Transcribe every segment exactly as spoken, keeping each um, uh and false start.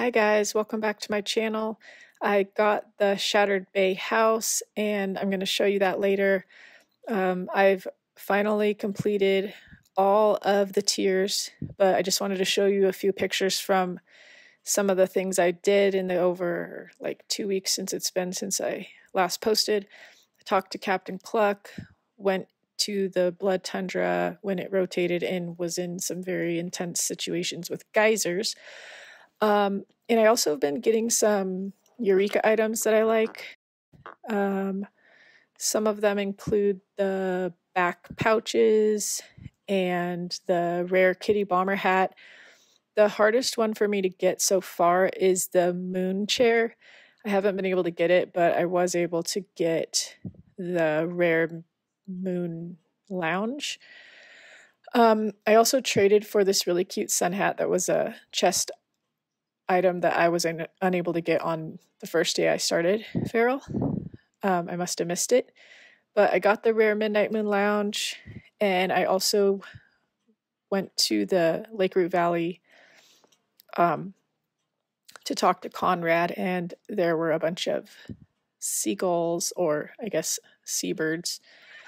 Hi guys, welcome back to my channel. I got the Shattered Bay house and I'm going to show you that later. Um, I've finally completed all of the tiers, but I just wanted to show you a few pictures from some of the things I did in the over like two weeks since it's been since I last posted. I talked to Captain Cluck, went to the Blood Tundra when it rotated and was in some very intense situations with geysers. Um, and I also have been getting some Eureka items that I like. Um, some of them include the back pouches and the rare kitty bomber hat. The hardest one for me to get so far is the moon chair. I haven't been able to get it, but I was able to get the rare moon lounge. Um, I also traded for this really cute sun hat that was a chest item that I was un unable to get on the first day I started Feral. Um, I must have missed it. But I got the rare Midnight Moon Lounge, and I also went to the Lake Root Valley um, to talk to Conrad, and there were a bunch of seagulls, or I guess seabirds,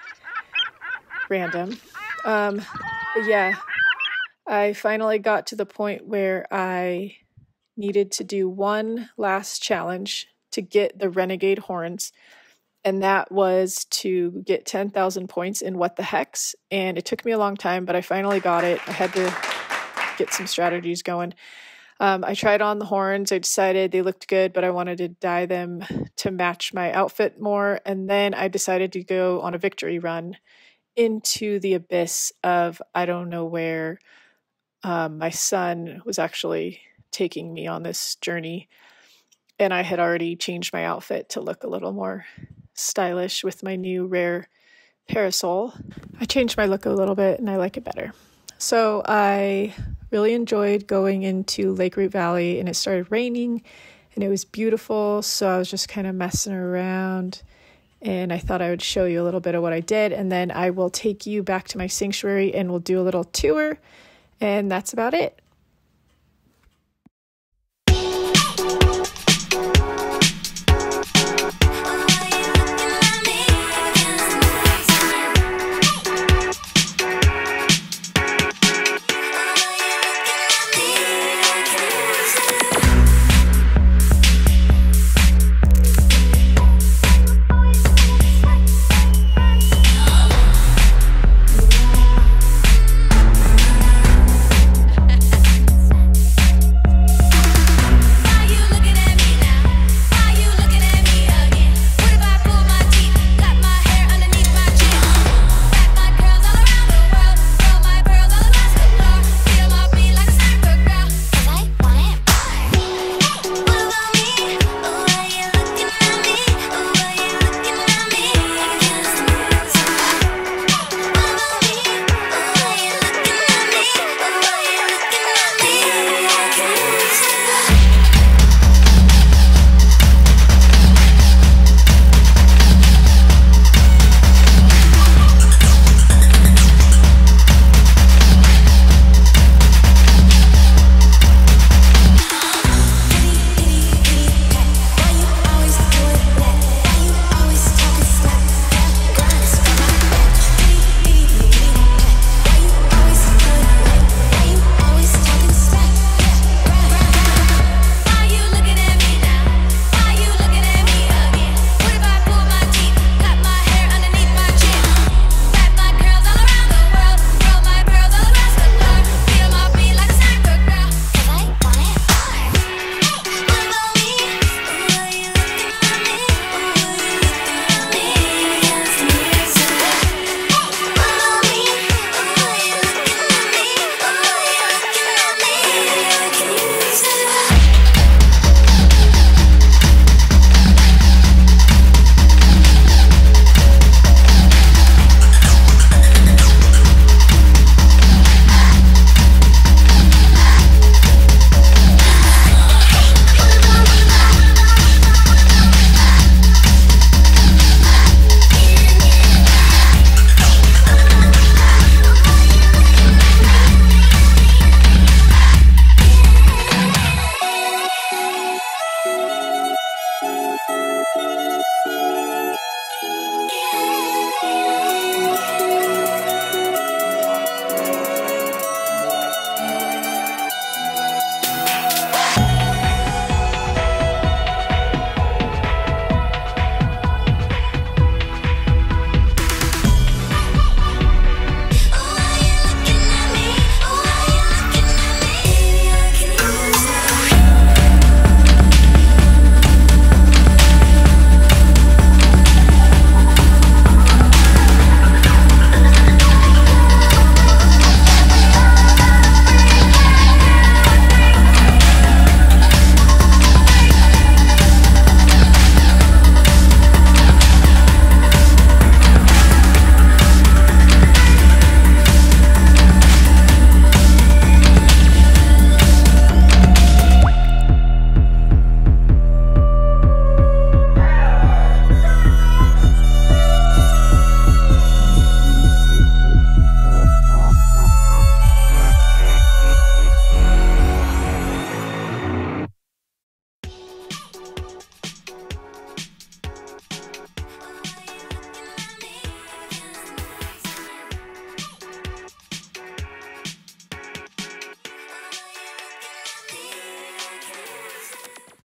random. Um, but yeah, I finally got to the point where I needed to do one last challenge to get the Renegade horns, and that was to get ten thousand points in What the Hex, and it took me a long time, but I finally got it. I had to get some strategies going. Um, I tried on the horns. I decided they looked good, but I wanted to dye them to match my outfit more, and then I decided to go on a victory run into the abyss of I don't know where. Um, my son was actually taking me on this journey, and I had already changed my outfit to look a little more stylish with my new rare parasol. I changed my look a little bit and I like it better. So I really enjoyed going into Lake Root Valley, and it started raining and it was beautiful, so I was just kind of messing around, and I thought I would show you a little bit of what I did, and then I will take you back to my sanctuary and we'll do a little tour, and that's about it.